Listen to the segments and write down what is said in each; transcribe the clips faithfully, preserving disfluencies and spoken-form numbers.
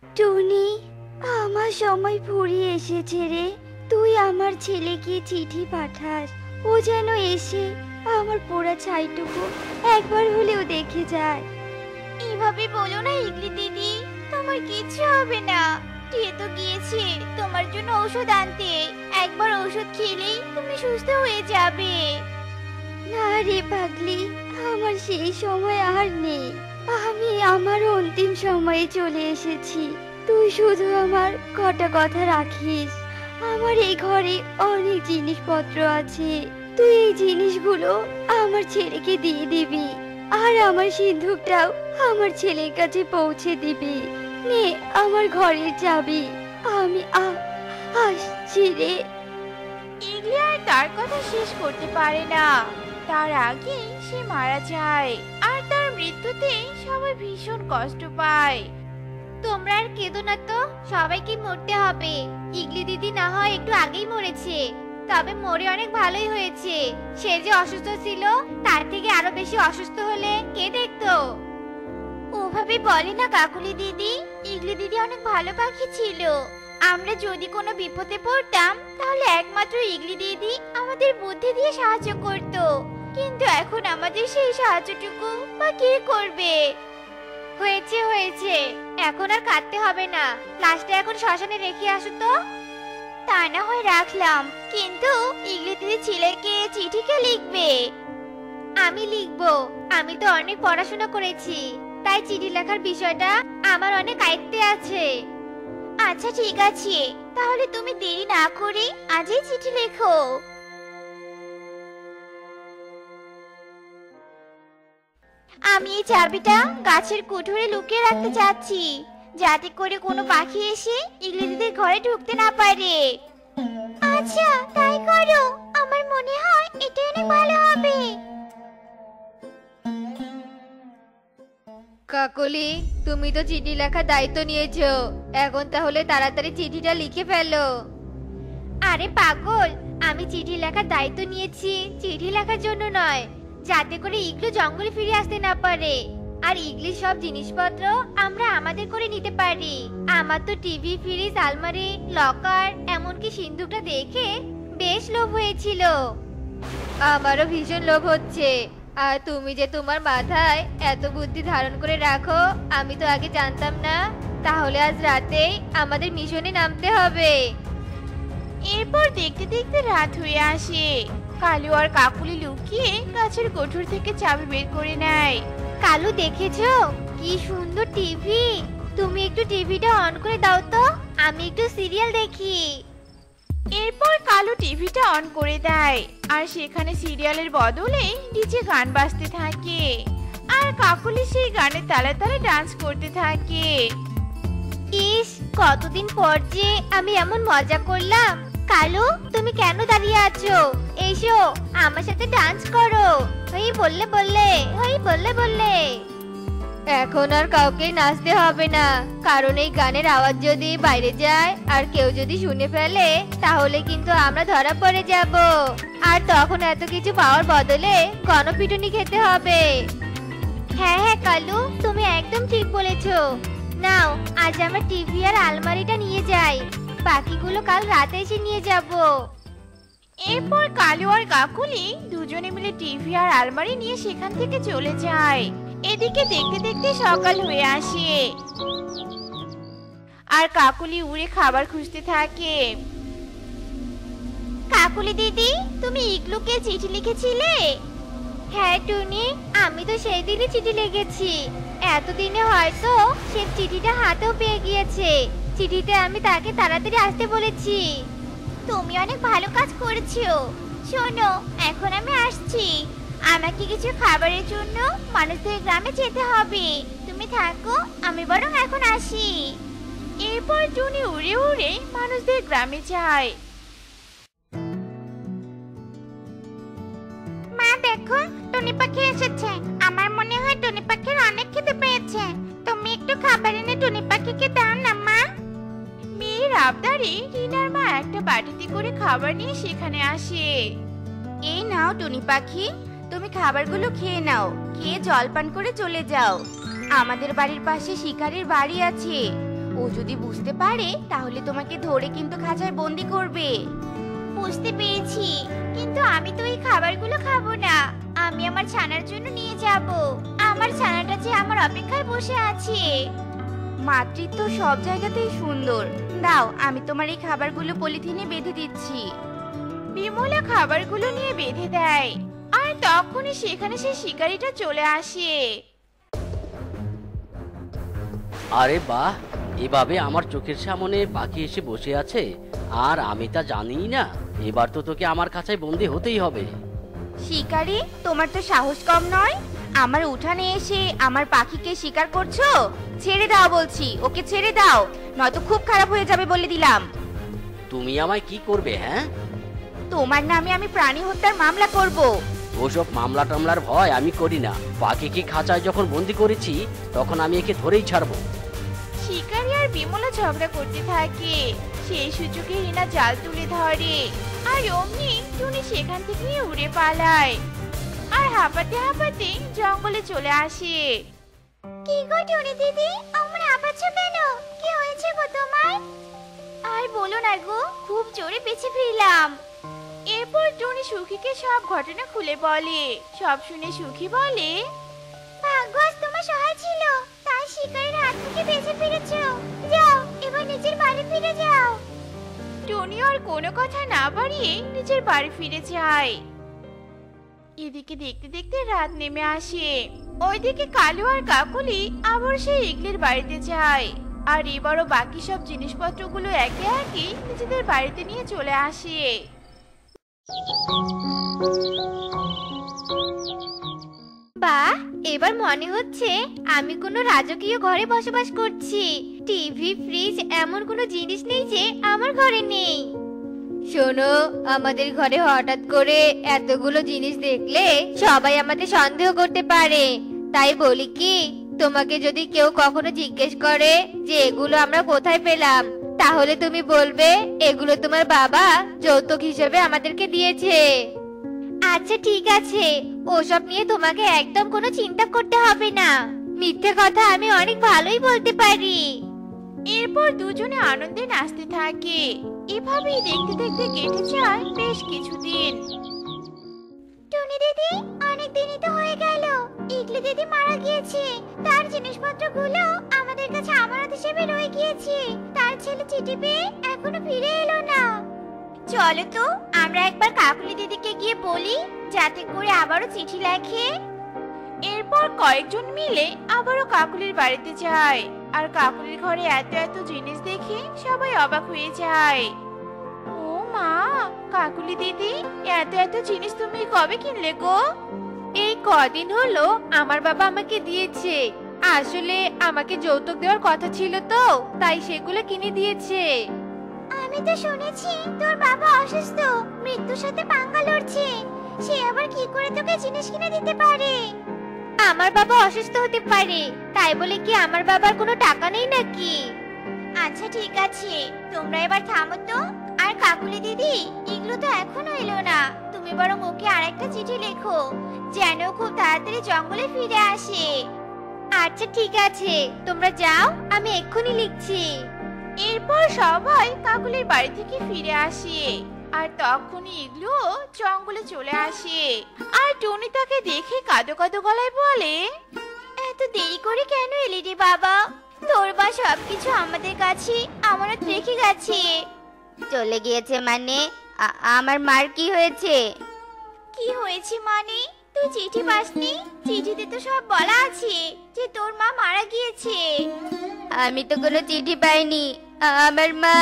টুনি, আমার সময় ফুরিয়ে এসেছে রে। তুই আমার ছেলেকে চিঠি পাঠাস, ও যেন এসে আমার পোড়া ছাইটুকু একবার হলেও দেখে যায়। এভাবে বলো না ইগলি দিদি, তোমার কিচ্ছু হবে না। টিয়ে তো গিয়েছে তোমার জন্য ঔষধ আনতে, একবার ঔষধ খেলেই তুমি সুস্থ হয়ে যাবে। না রে পাগলি, আমার সেই সময় আর নেই। আমি আমার অন্তিম সময়ে চলে এসেছি। তুই শুধু আমার কটা কথা রাখিস। আমার এই ঘরে অনেক জিনিসপত্র আছে, তুই এই জিনিসগুলো আমার ছেলেকে দিয়ে দিবি, আর আমার সিন্ধুকটাও আমার ছেলের কাছে পৌঁছে দিবি। নে আমার ঘরের চাবি, আমি আ- আসছি রে। ইগলি আর তার কথা শেষ করতে পারে না, তার আগে সে মারা যায়। আর তার মৃত্যুতে সবাই ভীষণ কষ্ট পায়। তোমরা আর কেঁদো না তো, সবাইকে মরতে হবে। ইগলি দিদি না হয় একটু আগেই মরেছে, তবে মরে অনেক ভালোই হয়েছে। সে যে অসুস্থ ছিল, তার থেকে আরো বেশি অসুস্থ হলে কে দেখতো? ওভাবে বলে না কাকুলি দিদি, ইগলি দিদি অনেক ভালো পাখি ছিল। আমরা যদি কোনো বিপদে পড়তাম, তাহলে একমাত্র ইগলি দিদি আমাদের বুদ্ধি দিয়ে সাহায্য করত। কিন্তু এখন আমাদের সেই সাহায্যটুকু বা কে করবে? হয়েছে হয়েছে, এখন আর কাঁদতে হবে না। লাশটা এখন শ্মশানে রেখে আসো তো। তা না হয় রাখলাম, কিন্তু ইগলি দিদি ছেলেকে চিঠি কে লিখবে? আমি লিখবো। আমি তো অনেক পড়াশোনা করেছি, তাই চিঠি লেখার বিষয়টা আমার অনেক আয়ত্তে আছে। আচ্ছা ঠিক আছে, তাহলে তুমি দেরি না করে আজই চিঠি লেখো। আমি এই চাবিটা গাছের কুঠুরে লুকিয়ে রাখতে চাচ্ছি, যাতে করে কোনো পাখি এসে ইগলি দিদির ঘরে ঢুকতে না পারে। আচ্ছা তাই করো, আমার মনে হয় এটা অনেক ভালো হবে। কাকলি, তুমি তো চিঠি লেখার দায়িত্ব নিয়েছো, এখন তাহলে তাড়াতাড়ি চিঠিটা লিখে ফেলো। আরে পাগল, আমি চিঠি লেখার দায়িত্ব নিয়েছি চিঠি লেখার জন্য নয়, যাতে করে ইগলু জঙ্গলে ফিরে আসতে না পারে, আর ইগলির সব জিনিসপত্র আমরা আমাদের করে নিতে পারি। আমার তো টিভি, ফ্রিজ, আলমারি, লকার, এমনকি সিন্ধুকটা দেখে বেশ লোভ হয়েছিল। আমারও ভীষণ লোভ হচ্ছে। আর তুমি যে তোমার মাথায় এত বুদ্ধি ধারণ করে রাখো, আমি তো আগে জানতাম না। তাহলে আজ রাতেই আমাদের মিশনে নামতে হবে। এরপর দেখতে দেখতে রাত হয়ে আসে। কালু আর কাকুলি লুকিয়ে গাছের কোঠর থেকে চাবি বের করে নেয়। কালু, দেখেছো কি সুন্দর টিভি? তুমি একটু টিভিটা অন করে দাও তো, আমি একটু সিরিয়াল দেখি। এরপর কালু টিভিটা অন করে দেয়, আর সেখানে সিরিয়ালের বদলে নিচে গান বাজতে থাকে। আর কাকুলি সেই গানের তালে তালে ডান্স করতে থাকে। ইস, কতদিন পর যে আমি এমন মজা করলাম। কালু, তুমি কেন দাঁড়িয়ে আছো? এসো আমার সাথে ডান্স করো। হই বললে বললে, হই বললে বললে। এখন আর কাউকে নাচতে হবে না, কারণ এই গানের আওয়াজ যদি বাইরে যায় আর কেউ যদি শুনে ফেলে, তাহলে কিন্তু আমরা ধরা পড়ে যাব। আর তখন এত কিছু পাওয়ার বদলে গণপিটুনি খেতে হবে। হ্যাঁ হ্যাঁ কালু, তুমি একদম ঠিক বলেছো। নাও, আজ আমরা টিভি আর আলমারিটা নিয়ে যাই, বাকিগুলো কাল রাতে এসে নিয়ে যাব। এরপর কালু আর কাকুলি দুজনে মিলে টিভি আর আলমারি নিয়ে সেখান থেকে চলে যায়। এদিকে দেখতে দেখতে সকাল হয়ে আসে, আর কাকুলি উড়ে খাবার খুঁজতে থাকে। কাকুলি দিদি, তুমি ইগলুকে চিঠি লিখেছিলে? হ্যাঁ টুনি, আমি তো সেই দিনই চিঠি লিখেছি। এতদিনে হয়তো সে চিঠিটা হাতেও পেয়ে গিয়েছে। চিঠিতে আমি তাকে তাড়াতাড়ি আসতে বলেছি। তুমি অনেক ভালো কাজ করেছো। শোনো, এখন আমি আসছি। আমাকে কিছু খাবারের জন্য মানুষদের গ্রামে যেতে হবে। তুমি থাকো, আমি বরং এখন আসি। এরপর টুনি উড়ে উড়ে মানুষদের গ্রামে যায়। মা দেখো, টুনি পাখি এসেছে। আমার মনে হয় টুনি পাখির অনেক খিদে পেয়েছে। তুমি একটু খাবার এনে টুনি পাখিকে দাও না মা। মেয়ের আবদারে রিনার মা একটা বাটিতে করে খাবার নিয়ে সেখানে আসে। এই নাও টুনি পাখি, তুমি খাবারগুলো খেয়ে নাও, খেয়ে জলপান করে চলে যাও। আমাদের বাড়ির পাশে শিকারীর বাড়ি আছে, ও যদি বুঝতে পারে তাহলে তোমাকে ধরে কিন্তু খাঁচায় বন্দি করবে। বুঝতে পেরেছি, কিন্তু আমি তো এই খাবারগুলো খাবো না। আমি আমার ছানার জন্য নিয়ে যাব। আমার ছানাটা যে আমার অপেক্ষায় বসে আছে। মাতৃত্ব সব জায়গাতেই সুন্দর। দাও, আমি তোমার এই খাবারগুলো পলিথিনে বেঁধে দিচ্ছি। বিমলা খাবারগুলো নিয়ে বেঁধে দেয়, আর তখনই সেখানে সেই শিকারীটা চলে আসে। আরে বাহ, এভাবে আমার চোখের সামনে পাখি এসে বসে আছে, আর আমি তা জানি না। এবার তো তোকে আমার কাছে বন্দি হতেই হবে। শিকারী, তোমার তো সাহস কম নয়। আমার উঠানে এসে আমার পাখিকে শিকার করছো। ছেড়ে দাও বলছি, ওকে ছেড়ে দাও, নয়তো খুব খারাপ হয়ে যাবে বলে দিলাম। তুমি আমায় কি করবে? হ্যাঁ, তোমার নামে আমি প্রাণী হত্যার মামলা করব। ওসব মামলা টামলার ভয় আমি করি না। পাখিকে খাঁচায় যখন বন্দি করেছি তখন আমি একে ধরেই ছাড়বো। শিকারী আর বিমলা ঝগড়া করতে থাকে। সেই সুযোগে রিনা জাল তুলে ধরে, আর অমনি টুনি সেখান থেকে উড়ে পালায় আর হাঁপাতে হাঁপাতে জঙ্গলে চলে আসে। কি গো টুনি দিদি, আমার হাঁপাচ্ছো কেন? কি হয়েছে গো তোমার? আর বলো না গো, খুব জোরে পেছে ফিরলাম। এরপর টুনি সুখীকে সব ঘটনা খুলে বলে। সব শুনে সুখী বলে, ভাগ্যস তোমার সহায় ছিল, তাই শিকারের হাত থেকে বেঁচে ফিরেছো। যাও, এবার নিজের বাড়ি ফিরে যাও। টনি আর কোনো কথা না বাড়িয়ে নিজের বাড়ি ফিরে যায়। এদিকে দেখতে দেখতে রাত নেমে আসে। ওইদিকে কালু আর কাকুলি আবার সেই ইগলির বাড়িতে যায়, আর এবারও বাকি সব জিনিসপত্রগুলো একে একে নিজেদের বাড়িতে নিয়ে চলে আসে। বাহ, এবার মনে হচ্ছে আমি কোনো রাজকীয় ঘরে বসবাস করছি। টিভি, ফ্রিজ এমন কোনো জিনিস নেই যে আমার ঘরে নেই। শোনো, আমাদের ঘরে হঠাৎ করে এতগুলো জিনিস দেখলে সবাই আমাদের সন্দেহ করতে পারে। তাই বলি কি, তোমাকে যদি কেউ কখনো জিজ্ঞেস করে যে এগুলো আমরা কোথায় পেলাম, তাহলে তুমি বলবে এগুলো তোমার বাবা যৌতুক হিসেবে আমাদেরকে দিয়েছে। আচ্ছা ঠিক আছে, ওসব নিয়ে তোমাকে একদম কোনো চিন্তা করতে হবে না। মিথ্যে কথা আমি অনেক ভালোই বলতে পারি। এরপর দুজনে আনন্দে নাচতে থাকে। এভাবেই দেখতে দেখতে কেটে যায় বেশ কিছুদিন। টুনি দিদি, অনেক দিনই তো হয়ে গেল ইগলি দিদি মারা গিয়েছে। তার জিনিসপত্রগুলো আমাদের কাছে আমানত হিসেবে রয়ে গিয়েছে। তার ছেলে চিঠি পেয়ে এখনো ফিরে এলো না। চলো তো আমরা একবার কাকুলি দিদিকে গিয়ে বলি, যাতে করে আবারও চিঠি লেখে। এরপর কয়েকজন মিলে আবারও কাকুলির বাড়িতে যায়, আর কাকুলির ঘরে এত এত জিনিস দেখে সবাই অবাক হয়ে যায়। ও মা, কাকুলি দিদি, এত এত জিনিস তুমি কবে কিনলে গো? এই কদিন হলো আমার বাবা আমাকে দিয়েছে। আসলে আমাকে যৌতুক দেওয়ার কথা ছিল তো, তাই সেগুলো কিনে দিয়েছে। আমি তো শুনেছি তোর বাবা অসুস্থ, মৃত্যুর সাথে পাঙ্গা লড়ছে। সে আবার কি করে তোকে জিনিস কিনে দিতে পারে? আমার বাবা অসুস্থ হতে পারে, তাই বলে কি আমার বাবার কোনো টাকা নেই নাকি? আচ্ছা ঠিক আছে, তোমরা এবার থামো তো। আর কাকুলি দিদি, এগুলো তো এখনো এলো না। তুমি বরং ওকে আরেকটা চিঠি লেখো, যেন খুব তাড়াতাড়ি জঙ্গলে ফিরে আসে। আচ্ছা ঠিক আছে, তোমরা যাও, আমি এক্ষুনি লিখছি। এরপর সবাই কাকুলির বাড়ি থেকে ফিরে আসে, আর তখনই ইগলু জঙ্গলে চলে আসে। আর টনি তাকে দেখে কাঁদো কাঁদো গলায় বলে, এত দেরি করে কেন এলি রে বাবা? তোর বা সবকিছু আমাদের কাছে আমানত রেখে গেছে। চলে গিয়েছে মানে? আমার মার কি হয়েছে? কি হয়েছে মানে? তুই চিঠি পাসনি? চিঠিতে তো সব বলা আছে যে তোর মা মারা গিয়েছে। আমি তো কোনো চিঠি পাইনি। আমার মা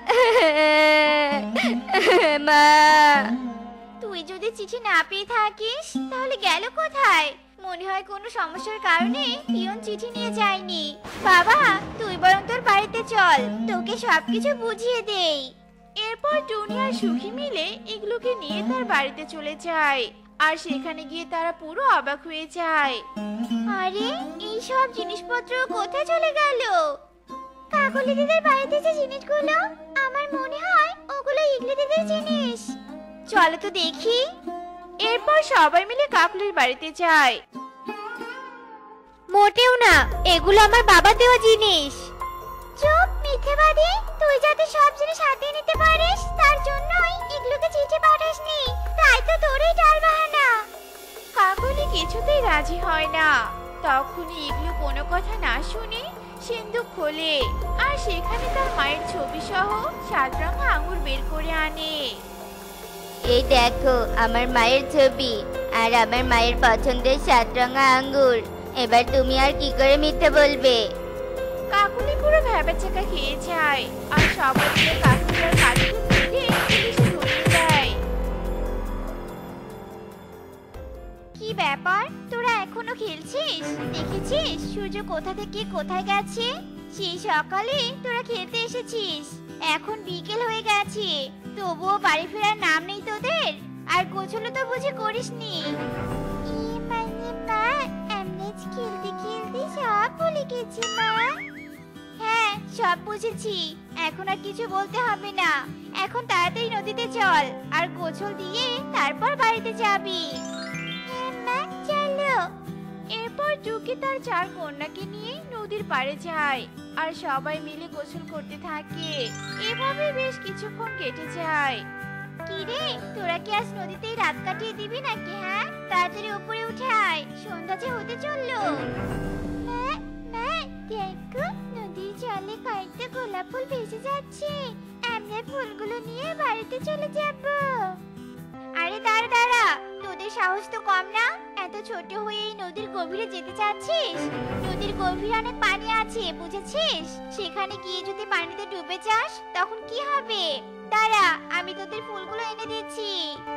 মা তুই যদি চিঠি না পেয়ে থাকিস তাহলে গেল কোথায়? মনে হয় কোনো সমস্যার কারণে পিয়ন চিঠি নিয়ে যায়নি। বাবা, তুই বরং তোর বাড়িতে চল, তোকে সবকিছু বুঝিয়ে দেই। এরপর টুনি আর সুখী মিলে এগুলোকে নিয়ে তার বাড়িতে চলে যায়, আর সেখানে গিয়ে তারা পুরো অবাক হয়ে যায়। আরে, এই সব জিনিসপত্র কোথায় চলে গেল? কাকুলি দিদির বাড়িতে যে জিনিসগুলো, আমার মনে হয় ওগুলো ইগলি দিদির জিনিস। চলো তো দেখি। এরপর সবাই মিলে কাকুলির বাড়িতে যায়। মোটেও না, এগুলো আমার বাবা দেওয়া জিনিস। চুপ মিথ্যেবাদী, তুই যাতে সব জিনিস হাতিয়ে নিতে পারিস তার জন্যই এগুলোকে চিঠি পাঠাসনি, তাই তো তোরই টাল বাহানা। কাকলি কিছুতেই রাজি হয় না। তখনই ইগলু কোনো কথা না শুনে সিন্ধুক খোলে আর সেখানে তার মায়ের ছবি সহ সাত রঙা আঙুর বের করে আনে। এই দেখো আমার মায়ের ছবি আর আমার মায়ের পছন্দের সাত রঙা আঙ্গুর। এবার তুমি আর কি করে মিথ্যে বলবে? কাকুলি পুরো ভেবেচাকা খেয়ে যায় আর সবাই মিলে কাকুলির কাঠুর তুলে পুলিশে ধরিয়ে দেয়। কি ব্যাপার, তোরা এখনো খেলছিস? দেখেছিস সূর্য কোথা থেকে কোথায় গেছে? সেই সকালে তোরা খেলতে এসেছিস, এখন বিকেল হয়ে গেছে, তবুও বাড়ি ফেরার নাম নেই তোদের। আর গোছলও তো বুঝে করিসনি। মানে মা, আমরা খেলতে খেলতে সব ভুলে গেছি মা। হ্যাঁ, সব বুঝেছি, এখন আর কিছু বলতে হবে না। এখন তাড়াতাড়ি নদীতে চল আর গোছল দিয়ে তারপর বাড়িতে যাবি। হ্যাঁ মা, চলো। এরপর টুকি তার চার কন্যাকে নিয়ে নদীর পাড়ে যায় আর সবাই মিলে গোসল করতে থাকে। এভাবে বেশ কিছুক্ষণ কেটে যায়। কি রে, তোরা কি আজ নদীতেই রাত কাটিয়ে দিবি নাকি? হ্যাঁ, তাড়াতাড়ি উপরে উঠে আয়, সন্ধ্যা যে হতে চললো। মা, মা, দেখো নদীর জলে কয়েকটা গোলাপ ফুল ভেসে যাচ্ছে, আমরা ফুলগুলো নিয়ে বাড়িতে চলে যাব। আরে দাঁড়া দাঁড়া, তোদের সাহস তো কম না, এত ছোট হয়ে এই নদীর গভীরে যেতে চাচ্ছিস? নদীর গভীরে অনেক পানি আছে, বুঝেছিস? সেখানে গিয়ে যদি পানিতে ডুবে যাস তখন কি হবে? দাঁড়া, আমি তোদের ফুলগুলো এনে দিচ্ছি।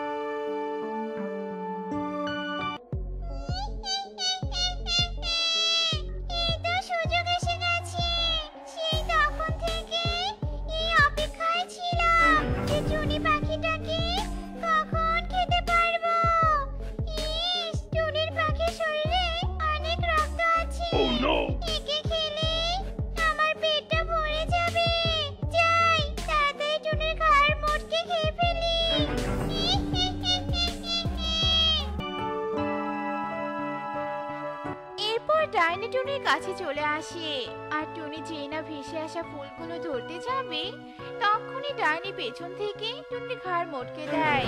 এই তো সুযোগ এসে গেছে, সেই তখন থেকে এই অপেক্ষায় ছিলাম যে টুনি পাখিটাকে কখন খেতে পারবো। ইস, টুনির পাখির শরীরে অনেক রক্ত আছে, একে খেলে আমার পেটটা ভরে যাবে। যাই, তাড়াতাড়ি টুনির ঘাড় মোটকে খেয়ে ফেলি। এরপর ডাইনি টুনির কাছে চলে আসে আর টুনি যেই না ভেসে আসা ফুলগুলো ধরতে যাবে তখনই ডাইনি পেছন থেকে টুনির ঘাড় মটকে দেয়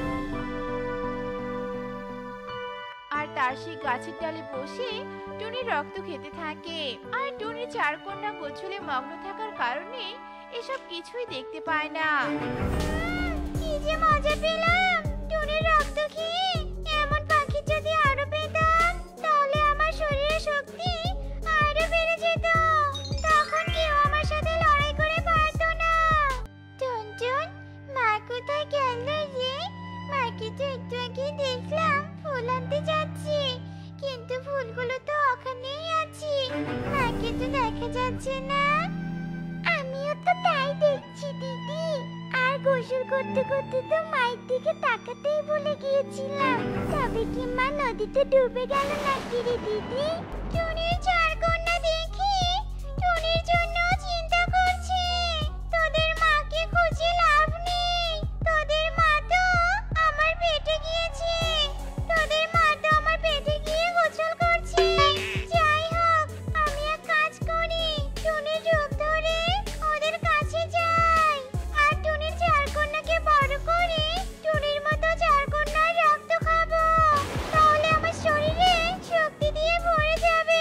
আর তার সেই গাছের ডালে বসে টুনি রক্ত খেতে থাকে। আর টুনির চার কন্যা গোছলে মগ্ন থাকার কারণে এসব কিছুই দেখতে পায় না। কি যে মজা পেলাম টুনির রক্ত খেয়ে। এমন পাখি যদি আরো পেতাম তাহলে আমার শরীরের শক্তি আরো বেড়ে যেত, তখন কেউ আমার সাথে লড়াই করে পারতো না। টুনটুন, মা কোথায় গেল রে? মাকে তো একটু আগে দেখলাম ফুল আনতে যাচ্ছে, কিন্তু ফুলগুলো তো ওখানেই আছে, মাকে তো দেখা যাচ্ছে না। আমিও তো তাই দেখছি দিদি, আর গোসল করতে করতে তো মায়ের দিকে তাকাতেই ভুলে গিয়েছিলাম। তবে কি মা নদীতে ডুবে গেল নাকি রে দিদি? টুনির চার কন্যা দেখি টুনির জন্য চিন্তা করছে। তোদের মাকে খুঁজে লাভ নেই, তোদের মা তো আমার পেটে গিয়েছে, তোদের মা তো আমার পেটে গিয়ে গোসল করছে। যাই হোক, আমি এক কাজ করি, টুনির রূপ ধরে ওদের কাছে যাই আর টুনির চার কন্যাকে বড় করে টুনির মতো চার কন্যার রক্ত খাবো, তাহলে আমার শরীরে শক্তি দিয়ে ভরে যাবে।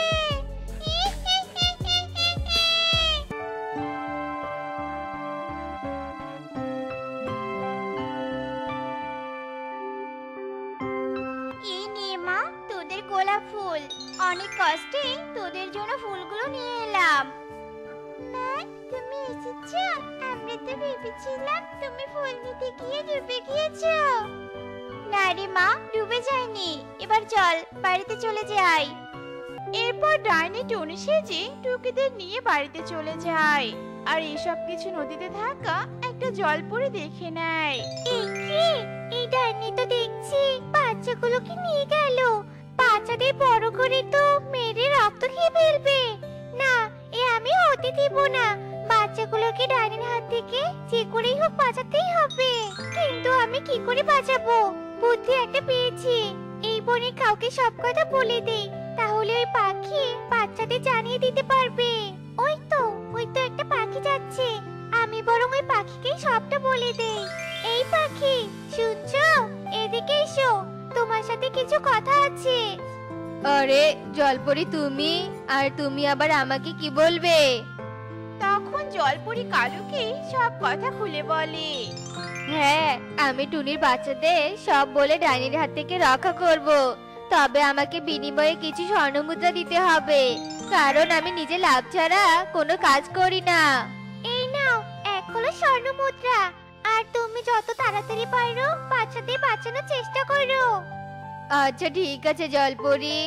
এই নে মা, তোদের গোলাপ ফুল, অনেক কষ্টে তোদের জন্য ফুলগুলো নিয়ে এলাম। মা, তুমি এসেছো? আমরা তো ভেবেছিলাম তুমি ফুল নিতে গিয়ে ডুবে গিয়েছো। না রে মা, ডুবে যায়নি। এবার চল বাড়িতে চলে যাই। এরপর ডাইনি টুনি সেজে টুকিদের নিয়ে বাড়িতে চলে যায় আর এসব কিছু নদীতে থাকা একটা জলপরি দেখে নেয়। এই কি, এই ডাইনি তো দেখছি বাচ্চাগুলোকে নিয়ে গেল। বাচ্চাদের বড় করে তো মেরে রক্ত খেয়ে ফেলবে। না, এ আমি হতে দিব না। বাচ্চাগুলোকে ডাইনির হাত থেকে যে করেই হোক বাঁচাতেই হবে। কিন্তু আমি কি করে বাঁচাবো? বুদ্ধি একটা পেয়েছি, এই বনে কাউকে সব কথা বলে দেই, তাহলে ওই পাখি বাচ্চাদের জানিয়ে দিতে পারবে। ওই তো ওই তো একটা বলে দেই। এই পাখি, শুনছো? এদিকে এসো, তোমার সাথে কিছু কথা আছে। আরে জলপরি তুমি, আর তুমি আবার আমাকে কি বলবে? তখন জলপরি কালুকে সব কথা খুলে বলে। হ্যাঁ, আমি টুনির বাচ্চাদের সব বলে ডাইনির হাত থেকে রক্ষা করব। তবে আমাকে বিনিময়ে কিছু স্বর্ণমুদ্রা দিতে হবে, কারণ আমি নিজে লাভ ছাড়া কোনো কাজ করি না। এই নাও এক হলো স্বর্ণমুদ্রা, আর তুমি যত তাড়াতাড়ি পারো বাচ্চাদের বাঁচানোর চেষ্টা করো। আচ্ছা ঠিক আছে জলপরি।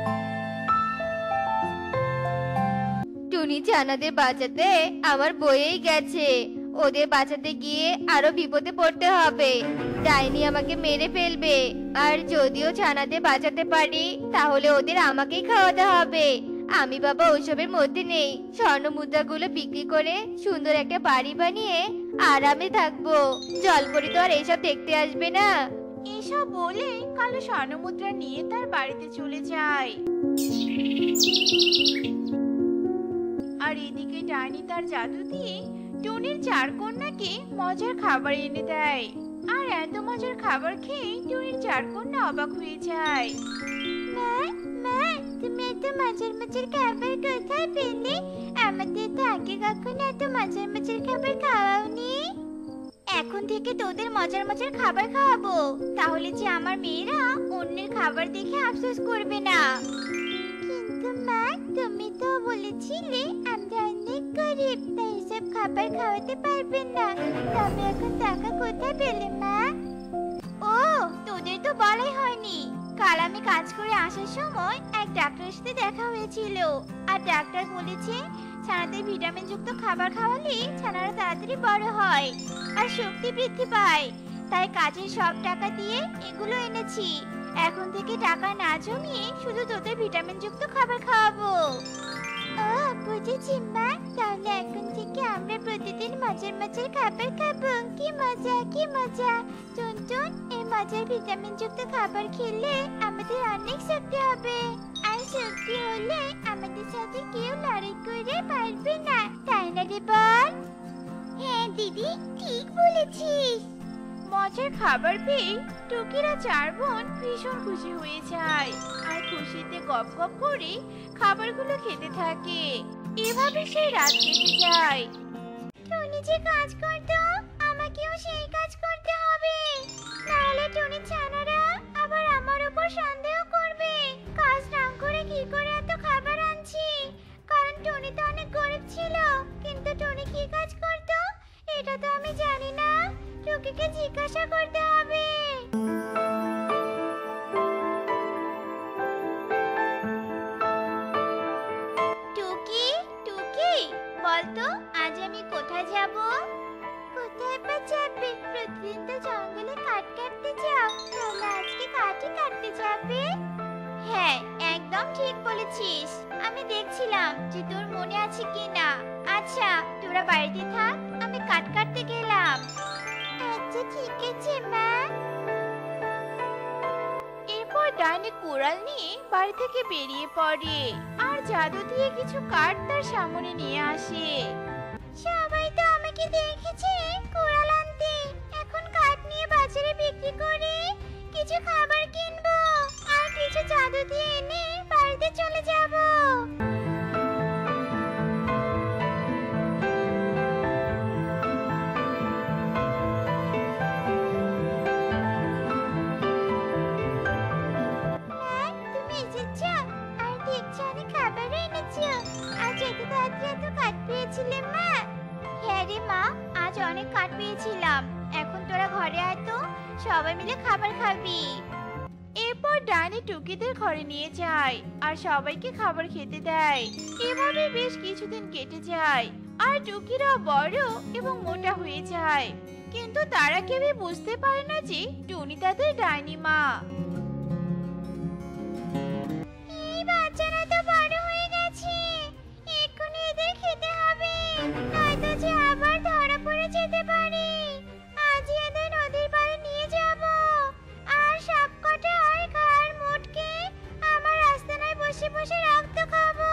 টুনি ছানাদের বাঁচাতে আমার বয়েই গেছে, ওদের বাঁচাতে গিয়ে আরো বিপদে পড়তে হবে। ডাইনি আমাকে মেরে ফেলবে, আর যদিও ছানাদের বাঁচাতে পারি তাহলে ওদের আমাকেই খাওয়াতে হবে। আমি বাবা ওসবের মধ্যে নেই, স্বর্ণ মুদ্রাগুলো বিক্রি করে সুন্দর একটা বাড়ি বানিয়ে আরামে থাকবো। জলপরি তো আর এসব দেখতে আসবে না। এসব বলে কালু স্বর্ণমুদ্রা নিয়ে তার বাড়িতে চলে যায়। আর এদিকে ডাইনি তার জাদু দিয়ে টুনির চার কন্যাকে মজার খাবার এনে দেয়। আর এত মজার খাবার খেয়ে টুনির চার কন্যা অবাক হয়ে যায়। মা, মা, তুমি এত মজার মজার খাবার কোথায় পেলে? আমাদের তো আগে কখনো এত মজার মজার খাবার খাওয়াওনি। এখন থেকে তোদের মজার মজার খাবার খাওয়াবো, তাহলে যে আমার মেয়েরা অন্যের খাবার দেখে আফসোস করবে না। কিন্তু মা, তুমি তো বলেছিলে আমরা অনেক গরিব, তাই এসব খাবার খাওয়াতে পারবেন না। তবে এখন টাকা কোথায় পেলে মা? ও, তোদের তো বলাই হয়নি। কাল আমি কাজ করে আসার সময় এক ডাক্তারের সাথে দেখা হয়েছিল, আর ডাক্তার বলেছে ছানাদের ভিটামিন যুক্ত খাবার খাওয়ালে ছানারা তাড়াতাড়ি বড় হয় আর শক্তি বৃদ্ধি পায়। তাই কাজের সব টাকা দিয়ে এগুলো এনেছি। এখন থেকে টাকা না জমিয়ে শুধু তোদের ভিটামিন যুক্ত খাবার খাওয়াবো। ও বুঝেছি মা, তাহলে এখন থেকে আমরা প্রতিদিন মজার মজার খাবার খাবো। কি মজা, কি মজা। টুনটুন, এই মজার ভিটামিন যুক্ত খাবার খেলে আমাদের অনেক শক্তি হবে, আর শক্তি হলে আমাদের সাথে কেউ লড়াই করে পারবে না, তাই না রে বল? হ্যাঁ দিদি, ঠিক বলেছিস। মজার খাবার পেয়ে টুকিরা চার বোন ভীষণ খুশি হয়ে যায়, আর খুশিতে গপ গপ করে খাবারগুলো খেতে থাকে। এভাবে সেই রাত কেটে যায়। টুনি যে কাজ করতো, আমাকেও সেই কাজ করতে হবে, নাহলে টুনি ছানারা আবার আমার উপর সন্দেহ করবে। কাজ না করে কি করে এত খাবার আনছি? কারণ টুনি তো অনেক গরিব ছিল, কিন্তু টুনি কি কাজ করতো এটা তো আমি জানি না। টুকিকে জিজ্ঞাসা করতে হবে। টুকি, টুকি, বলতো আজ আমি কোথায় যাব? কোথায় বা যাবে? প্রতিদিন তো জঙ্গলে কাঠ কাটতে যাও, তাহলে আজকে কাঠই কাটতে যাবে? হ্যাঁ, একদম ঠিক বলেছিস। আমি দেখছিলাম যে তোর মনে আছে কিনা। আচ্ছা, তোরা বাড়িতে থাক, আমি কাট কাটতে গেলাম। আচ্ছা ঠিক আছে মা। এরপর ডাইনি কুড়াল নিয়ে বাড়ি থেকে বেরিয়ে পড়ে, আর জাদু দিয়ে কিছু কাঠ তার সামনে নিয়ে আসে। সবাই তো আমাকে দেখেছে কুড়াল আনতে, এখন কাঠ নিয়ে বাজারে বিক্রি করে কিছু খাবার কিনবো, আর কিছু জাদু দিয়ে এনে বাড়িতে চলে যাব। তুমি এসেছো, আর দেখছো অনেক খাবারও এনেছো। আজ এত তাড়াতাড়ি এত কাঠ পেয়েছিলে মা? হ্যাঁ রে মা, আজ অনেক কাঠ পেয়েছিলাম। এখন তোরা ঘরে আয় তো, সবাই মিলে খাবার খাবি। এরপর ডাইনি টুকিদের ঘরে নিয়ে যায় আর সবাইকে খাবার খেতে দেয়। এভাবে বেশ কিছুদিন কেটে যায়, আর টুকিরা বড় এবং মোটা হয়ে যায়। কিন্তু তারা কেউই বুঝতে পারে না যে টুনি তাদের ডাইনি মা। এই বাচ্চারা তো বড় হয়ে গেছে, এক্ষুনি এদের খেতে হবে, নয়তো যে আবার ধরা পড়ে যেতে পারে। আজই এদের নদীর পাড়ে নিয়ে যাব, আর সব কটা আর ঘাড় মোটকে আমার আস্তানায় বসে বসে রক্ত খাবো।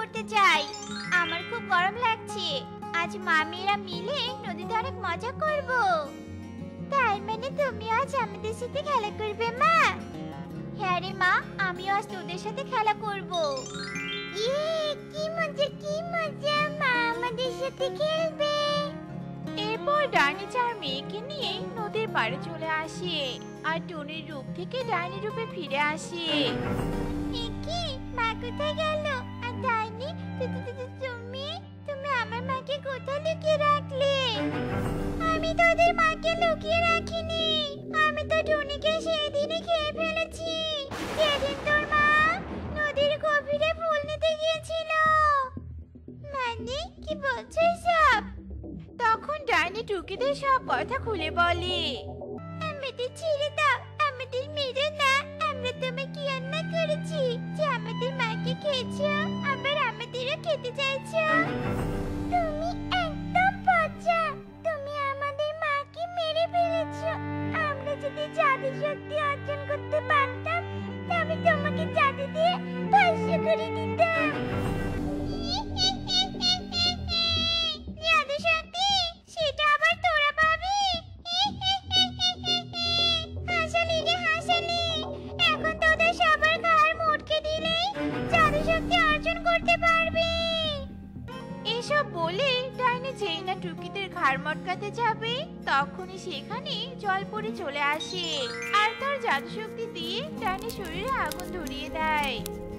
করতে চাই। আমার খুব গরম লাগছে। আজ মামিরা মিলে নদীতে অনেক মজা করব। তার মানে তুমি আজ আমাদের সাথে খেলা করবে মা? হ্যাঁ রে মা, আমিও আজ তোদের সাথে খেলা করব। ইয়ে, কি মজা কি মজা, মা আমাদের সাথে খেলবে। এরপর ডাইনি চার মেয়েকে নিয়ে নদীর পাড়ে চলে আসে আর টুনির রূপ থেকে ডাইনি রূপে ফিরে আসে। কি মা কোথায় গেল? আর ডাইনি তুমি তুমি আমার মাকে কোথায় লুকিয়ে রাখলে? আমি তোদের মাকে লুকিয়ে রাখিনি, আমি তো টুনিকে সেদিনই খেয়ে ফেলেছি। সেদিন তোর মা নদীর গভীরে ফুল নিতে গিয়েছিল। মানে কি বলছো সব? তখন ডাইনি টুকিদের সব কথা খুলে বলে। আমাদের ছেড়ে দাও, আমাদের মেরো না। আমরা তোমাকে অন্যায় করেছি যে আমাদের মাকে খেয়েছো, আবার আমাদেরও খেতে চাইছো। তুমি একদম পচা, তুমি আমাদের মাকে মেরে ফেলেছো। আমরা যদি জাদু শক্তি অর্জন করতে পারতাম তবে তোমাকে জাদু দিয়ে ধ্বংস করে দিতাম। জাদু শক্তি, সেটা আবার তোরা পাবি? হাসালি রে হাসালি, এখন তোদের সবার ঘাড় মোটকে দিলেই জাদু শক্তি অর্জন করতে পারবি। এসব বলে ডাইনি যেই না টুকিদের ঘাড় মটকাতে যাবে তখনই সেখানে জলপরি চলে আসে আর তার জাদু শক্তি দিয়ে ডাইনি শরীরে আগুন ধরিয়ে দেয়।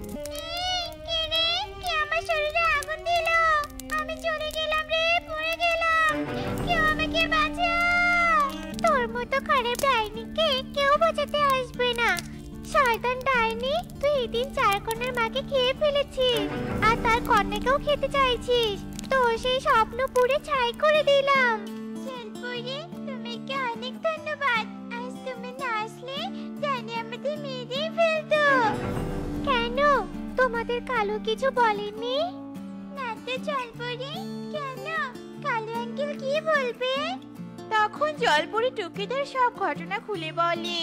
কে রে, কে আমার শরীরে আগুন দিল? আমি চলে গেলাম রে, পড়ে গেলাম, কেউ আমাকে বাঁচাও। তোর মতো খারাপ ডাইনিকে কেউ বাঁচাতে আসবে না। শয়তান ডাইনি, তুই এদিন চার কন্যার মাকে খেয়ে ফেলেছিস আর তার কন্যাকেও খেতে চাইছিস। তোর সেই স্বপ্ন পুড়ে ছাই করে দিলাম। জলপরি, তোমাকে অনেক ধন্যবাদ। আজ তুমি না আসলে ডাইনি আমাদের মেরে ফেলতো। কেন, তোমাদের কালো কিছু বলেনি? না তো জলপরি, কেন? কালো আঙ্কেল কি বলবে? তখন জলপরি টুকিদের সব ঘটনা খুলে বলে।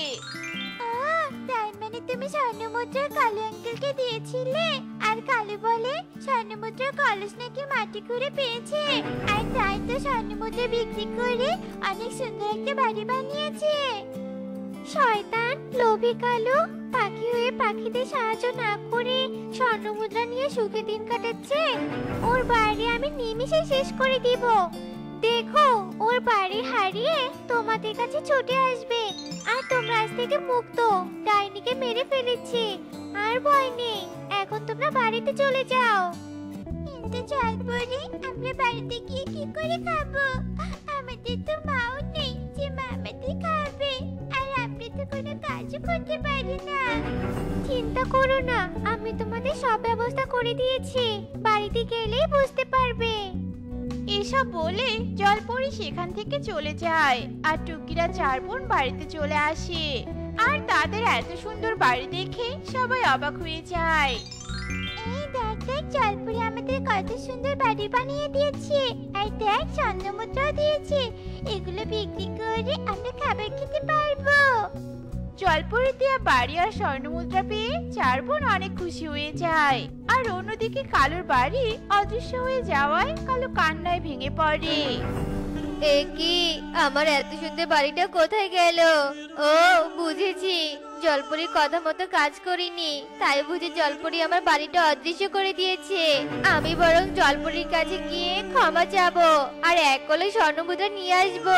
তার মানে তুমি স্বর্ণমুদ্রা কালু আঙ্কেলকে দিয়েছিলে আর কালু বলে স্বর্ণমুদ্রা কলস নাকি মাটি করে পেয়েছে আর তাই তো স্বর্ণমুদ্রা বিক্রি করে অনেক সুন্দর একটা বাড়ি বানিয়েছে। শয়তান লোভী কালু পাখি হয়ে পাখিদের সাহায্য না করে স্বর্ণমুদ্রা নিয়ে সুখে দিন কাটাচ্ছে। ওর বাড়ি আমি নিমিষে শেষ করে দিব। দেখো, ওর বাড়ি হারিয়ে তোমাদের কাছে ছুটে আসবে আর তোমরা আজ থেকে মুক্ত। ডাইনিকে মেরে ফেলেছি, আর ভয় নেই। এখন তোমরা বাড়িতে চলে যাও। কিন্তু জলপরি, আমরা বাড়িতে গিয়ে কি করে খাবো? আমাদের তো মাও নেই যে মা আমাদের খাবে, আর আমরা তো কোনো কাজও করতে পারি না। চিন্তা করো না, আমি তোমাদের সব ব্যবস্থা করে দিয়েছি। বাড়িতে গেলেই বুঝতে পারবে। এসব বলে জলপরি সেখান থেকে চলে যায় আর টুকিরা চার বোন বাড়িতে চলে আসে আর তাদের এত সুন্দর বাড়ি দেখে সবাই অবাক হয়ে যায়। এই দেখ দেখ, জলপরি আমাদের কত সুন্দর বাড়ি বানিয়ে দিয়েছে আর দেখ স্বর্ণমুদ্রাও দিয়েছে। এগুলো বিক্রি করে আমরা খাবার খেতে পারবো। জলপরি দেয়া বাড়ি আর স্বর্ণমুদ্রা পেয়ে চার বোন অনেক খুশি হয়ে যায়। আর অন্যদিকে কালুর বাড়ি অদৃশ্য হয়ে যাওয়ায় কালু কান্নায় ভেঙে পড়ে। এ কি, আমার এত সুন্দর বাড়িটা কোথায় গেল? ও বুঝেছি, জলপরির কথা মতো কাজ করিনি, তাই বুঝে জলপরি আমার বাড়িটা অদৃশ্য করে দিয়েছে। আমি বরং জলপরির কাছে গিয়ে ক্ষমা চাবো আর এক কলে স্বর্ণমুদ্রা নিয়ে আসবো।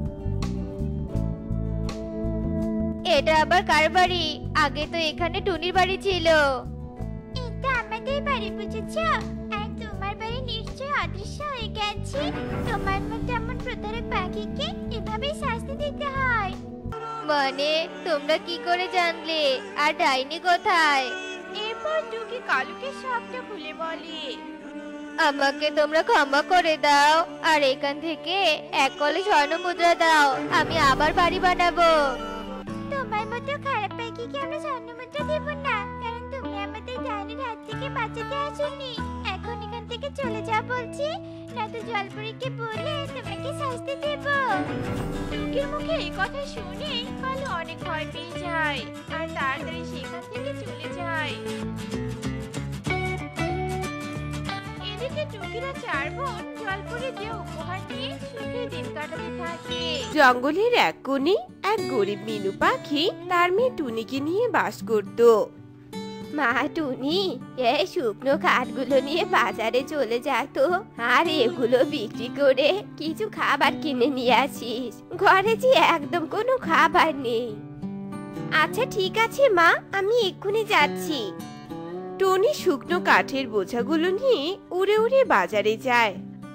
এটা আবার কার বাড়ি? আগে তো এখানে টুনির বাড়ি ছিল। এটা আমাদের বাড়ি, বুঝেছো? আর তোমার বাড়ি নিশ্চয়ই অদৃশ্য হয়ে গেছে। তোমার মতো এমন প্রতারক পাখিকে এভাবেই শাস্তি দিতে হয়। মানে তোমরা কি করে জানলে? আর ডাইনি কোথায়? এরপর টুকি কালুকে সবটা খুলে বলে। আমাকে তোমরা ক্ষমা করে দাও আর এখান থেকে এক কলে স্বর্ণমুদ্রা দাও, আমি আবার বাড়ি বানাবো। তোমার মতো খারাপ পাখিকে আমরা স্বর্ণমুদ্রা দেব না, কারণ তুমি আমাদের ডাইনির হাত থেকে বাঁচাতে আসোনি। এখন এখান থেকে চলে যাও বলছি, নয়তো জলপরীকে বলে তোমাকে শাস্তি দেব। টুকির মুখে এই কথা শুনে কালু অনেক ভয় পেয়ে যায় আর তাড়াতাড়ি সেখান থেকে চলে যায়। পাখিরা চার বোন জলপুরি দিয়ে উপহার নিয়ে সুখে দিন কাটাতে থাকে। জঙ্গলের এক কোণে এক গরিব মিনু পাখি তার মেয়ে টুনিকে নিয়ে বাস করত। মা টুনি, এই শুকনো কাঠগুলো নিয়ে বাজারে চলে যেত আর এগুলো বিক্রি করে কিছু খাবার কিনে নিয়ে আসিস। ঘরে যে একদম কোনো খাবার নেই। আচ্ছা ঠিক আছে মা, আমি এক্ষুনি যাচ্ছি। টুনি শুকনো কাঠের বোঝাগুলো নিয়ে উড়ে উড়ে বাজারে যায়।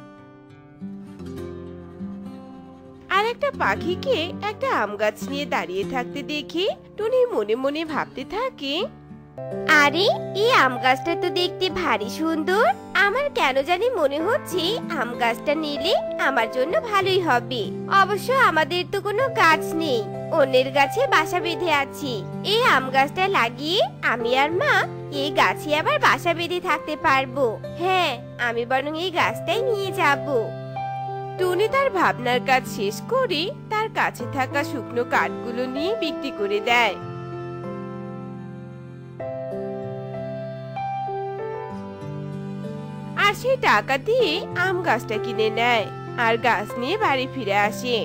আর একটা পাখিকে একটা আম গাছ নিয়ে দাঁড়িয়ে থাকতে দেখে টুনি মনে মনে ভাবতে থাকে, আরে এই আম গাছটা তো দেখতে ভারী সুন্দর। আমার কেন জানি মনে হচ্ছে আম গাছটা নিলে আমার জন্য ভালোই হবে। অবশ্য আমাদের তো কোনো গাছ নেই, অন্যের গাছে বাসা বেঁধে আছি। এই আম গাছটা লাগিয়ে আমি আর মা এই গাছে আবার বাসা বেঁধে থাকতে পারবো। হ্যাঁ, আমি বরং এই গাছটাই নিয়ে যাব। টুনি তার ভাবনার কাজ শেষ করে তার কাছে থাকা শুকনো কাঠগুলো নিয়ে বিক্রি করে দেয়। আর সেই টাকা দিয়ে আম গাছটা কিনে নেয় আর গাছ নিয়ে বাড়ি ফিরে আসে।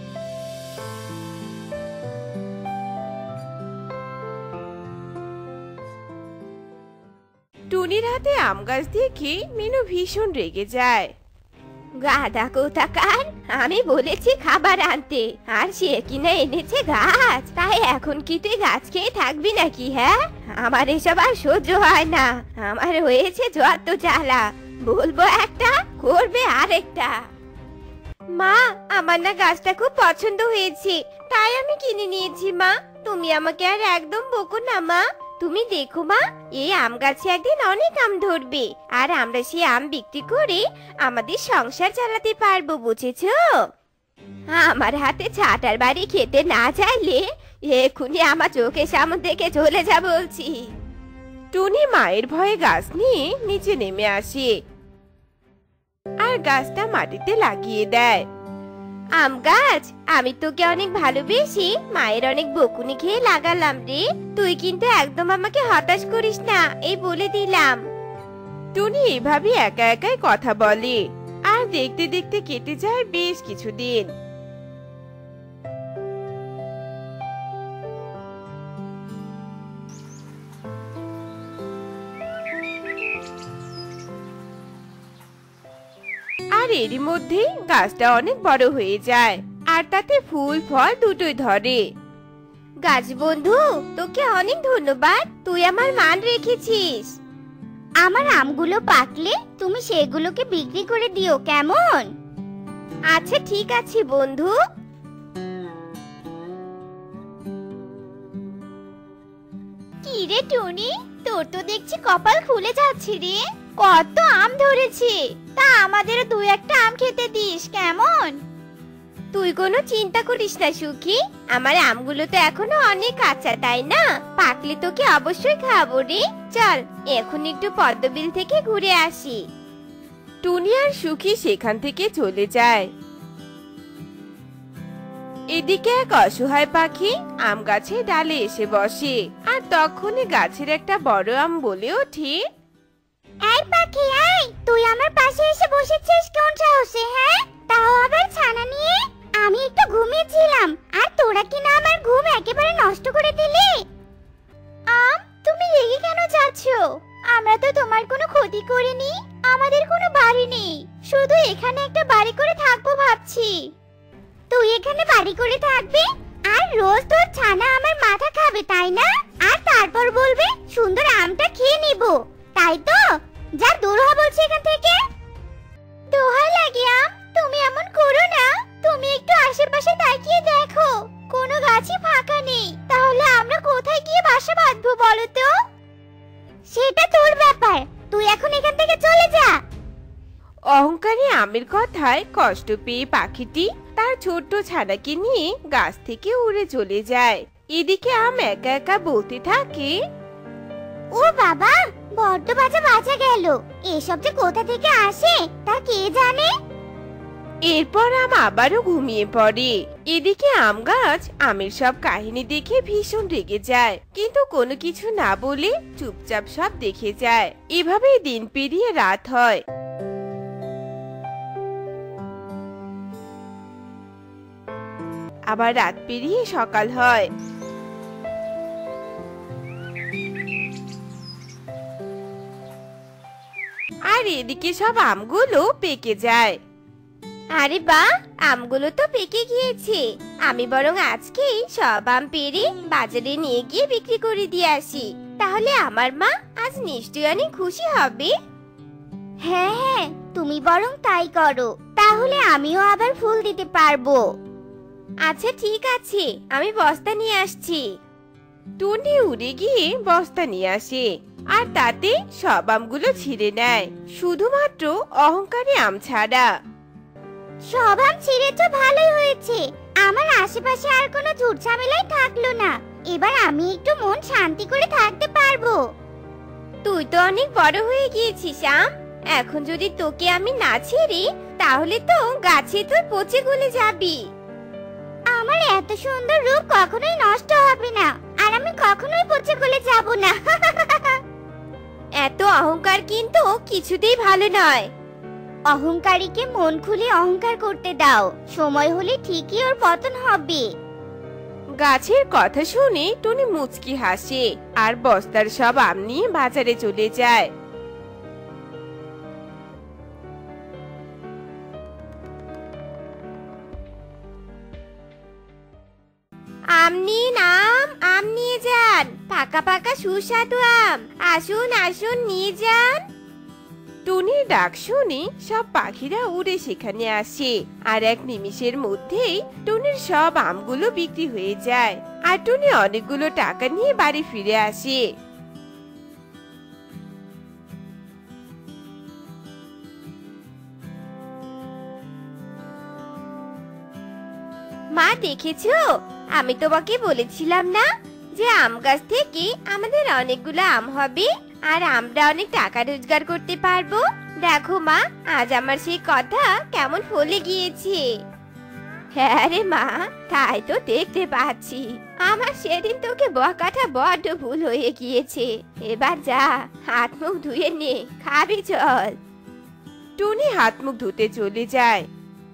টুনির হাতে আম গাছ দেখে মিনু ভীষণ রেগে যায়। গাধা কোথাকার, আমি বলেছি খাবার আনতে আর সে কিনা এনেছে গাছ। তাই এখন কি তুই গাছ খেয়ে থাকবি নাকি? হ্যাঁ, আমার এসব আর সহ্য হয় না। আমার হয়েছে যত জ্বালা, বলবো একটা করবে আরেকটা। মা, আমার না গাছটা খুব পছন্দ হয়েছে, তাই আমি কিনে নিয়েছি। মা, তুমি আমাকে আর একদম বকো না। মা, তুমি দেখো মা, এই আম গাছে একদিন অনেক আম ধরবে আর আমরা সেই আম বিক্রি করে আমাদের সংসার চালাতে পারবো, বুঝেছো? আমার হাতে ছাটার বাড়ি খেতে না চাইলে এক্ষুনি আমার চোখের সামনে থেকে চলে যা বলছি। টুনি মায়ের ভয়ে গাছ নিয়ে নিচে নেমে আসে আর গাছটা মাটিতে লাগিয়ে দেয়। আম গাছ, আমি তোকে অনেক ভালোবেসে মায়ের অনেক বকুনি খেয়ে লাগালাম রে। তুই কিন্তু একদম আমাকে হতাশ করিস না, এই বলে দিলাম। টুনি এভাবে একা একাই কথা বলে আর দেখতে দেখতে কেটে যায় বেশ কিছুদিন। আর এরই মধ্যে গাছটা অনেক বড় হয়ে যায় আর তাতে ফুল ফল দুটোই ধরে। গাছ বন্ধু, তোকে অনেক ধন্যবাদ, তুই আমার মান রেখেছিস। আমার আমগুলো পাকলে তুমি সেগুলোকে বিক্রি করে দিও, কেমন? আচ্ছা ঠিক আছে বন্ধু। কি রে টুনি, তোর তো দেখছি কপাল খুলে যাচ্ছে রে। কত আম ধরেছে, তা আমাদেরও দুই একটা আম খেতে দিস, কেমন? তুই কোনো চিন্তা করিস না সুখী, আমার আমগুলো তো এখনো অনেক কাঁচা, তাই না? পাকলে তোকে অবশ্যই খাবো রে। চল এখন একটু পদ্মবিল থেকে ঘুরে আসি। টুনি আর সুখী সেখান থেকে চলে যায়। এদিকে এক অসহায় পাখি আম গাছের ডালে এসে বসে আর তখনই গাছের একটা বড় আম বলে ওঠে, এই পাখি, এই তুই আমার পাশে এসে বসেছিস কোন সাহসে? হ্যাঁ, তাও আবার ছানা নিয়ে। আমি একটু ঘুমিয়েছিলাম আর তোরা কি না আমার ঘুম একেবারে নষ্ট করে দিলি? আম, তুমি রেগে কেন যাচ্ছ? আমরা তো তোমার কোনো ক্ষতি করিনি, আমাদের কোনো বাড়ি নেই, শুধু এখানে একটা বাড়ি করে থাকবো ভাবছি। তুই এখানে বাড়ি করে থাকবি আর রোজ তোর ছানা আমার মাথা খাবে, তাই না? আর তারপর বলবে সুন্দর আমটা খেয়ে নিব, তাই তো? যা দূর হ বলছি এখান থেকে। দোহাই লাগে আম, তুমি এমন করো না। তুমি একটু আশেপাশে তাকিয়ে দেখো, কোনো গাছই ফাঁকা নেই, তাহলে আমরা কোথায় গিয়ে বাসা বাঁধবো বলো তো? সেটা তোর ব্যাপার, তুই এখন এখান থেকে চলে যা। অহংকারী আমের কথায় কষ্ট পেয়ে পাখিটি তার ছোট্ট ছানাকে নিয়ে গাছ থেকে উড়ে চলে যায়। এদিকে আম একা একা বলতে থাকে, ও বাবা, বড্ড বাজে বাজে গেল, এসব যে কোথা থেকে আসে তা কে জানে। এরপর আম আবারও ঘুমিয়ে পড়ে। এদিকে আম গাছ আমের সব কাহিনী দেখে ভীষণ রেগে যায়, কিন্তু কোনো কিছু না বলে চুপচাপ সব দেখে যায়। এভাবেই দিন পেরিয়ে রাত হয়। আবার রাত পেরিয়ে সকাল হয়। আর এদিকে সব আমগুলো পেকে যায়। আরে বাহ, আমগুলো তো পেকে গিয়েছে। আমি বরং আজকে সব আম পেড়ে বাজারে নিয়ে গিয়ে বিক্রি করে দিয়ে আসি, তাহলে আমার মা আজ নিশ্চয়ই অনেক খুশি হবে। হ্যাঁ হ্যাঁ, তুমি বরং তাই করো, তাহলে আমিও আবার ফুল দিতে পারবো। আচ্ছা ঠিক আছে, আমি বস্তা নিয়ে আসছি। টুনি উড়ে গিয়ে বস্তা নিয়ে আসে আর তাতে সব আমগুলো ছিঁড়ে নেয়, শুধুমাত্র অহংকারী আম ছাড়া। সব আম ছিঁড়ে তো ভালোই হয়েছে, আমার আশেপাশে আর কোনো ঝুট ঝামেলাই থাকলো না। এবার আমি একটু মন শান্তি করে থাকতে পারবো। তুই তো অনেক বড় হয়ে গিয়েছিস আম, এখন যদি তোকে আমি না ছিঁড়ি তাহলে তো গাছে তুই পচে গলে যাবি। আমার এত সুন্দর রূপ কখনোই নষ্ট হবে না, আর আমি কখনোই পচে গলে যাব না। এত অহংকার কিন্তু কিছুতেই ভালো নয়। অহংকারীকে মন খুলে অহংকার করতে দাও, সময় হলে ঠিকই ওর পতন হবে। গাছের কথা শুনে টুনি মুচকি হাসে আর বস্তার সব আম নিয়ে বাজারে চলে যায়। আম নিন আম, আম নিয়ে যান, পাকা পাকা সুস্বাদু আম, আসুন আসুন নিয়ে যান। টুনির ডাক শুনে সব পাখিরা উড়ে সেখানে আসে আর এক নিমিষের মধ্যেই টুনির সব আমগুলো বিক্রি হয়ে যায় আর টুনি অনেকগুলো টাকা নিয়ে বাড়ি ফিরে আসে। মা দেখেছো, আমি তোমাকে বলেছিলাম না যে আম গাছ থেকে আমাদের অনেকগুলো আম হবে আর আমরা অনেক টাকা রোজগার করতে পারবো। দেখো মা, আজ আমার সেই কথা কেমন ফলে গিয়েছে। হ্যাঁ রে মা, তাই তো দেখতে পাচ্ছি। আমার সেদিন তোকে বকাটা বড্ড ভুল হয়ে গিয়েছে। এবার যা, হাত মুখ ধুয়ে নে, খাবি চল। টুনি হাত মুখ ধুতে চলে যায়।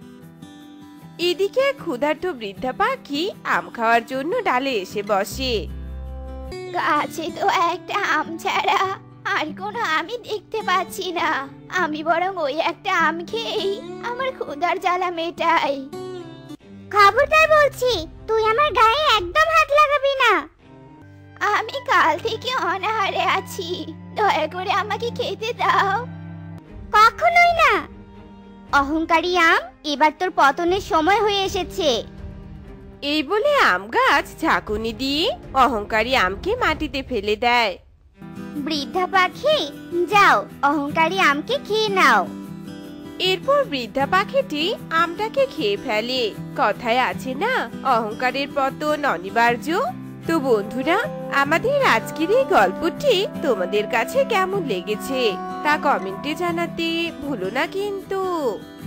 এদিকে ক্ষুধার্ত বৃদ্ধা পাখি আম খাওয়ার জন্য ডালে এসে বসে। গাছে তো একটা আম ছাড়া আর কোনো আমি দেখতে পাচ্ছি না, আমি বরং ওই একটা আম খেয়েই আমার ক্ষুধার জ্বালা মেটাই। খবরদার বলছি, তুই আমার গায়ে একদম হাত লাগাবি না। আমি কাল থেকে অনাহারে আছি, দয়া করে আমাকে খেতে দাও। কখনোই না। অহংকারী আম, এবার তোর পতনের সময় হয়ে এসেছে। এই বলে আম গাছ ঝাঁকুনি দিয়ে অহংকারী আমকে মাটিতে ফেলে দেয়। বৃদ্ধা পাখি, যাও অহংকারী আমকে খেয়ে নাও। এরপর বৃদ্ধা পাখিটি আমটাকে খেয়ে ফেলে। কথায় আছে না, অহংকারের পতন অনিবার্য। তো বন্ধুরা, আমাদের আজকের এই গল্পটি তোমাদের কাছে কেমন লেগেছে তা কমেন্টে জানাতে ভুলো না কিন্তু।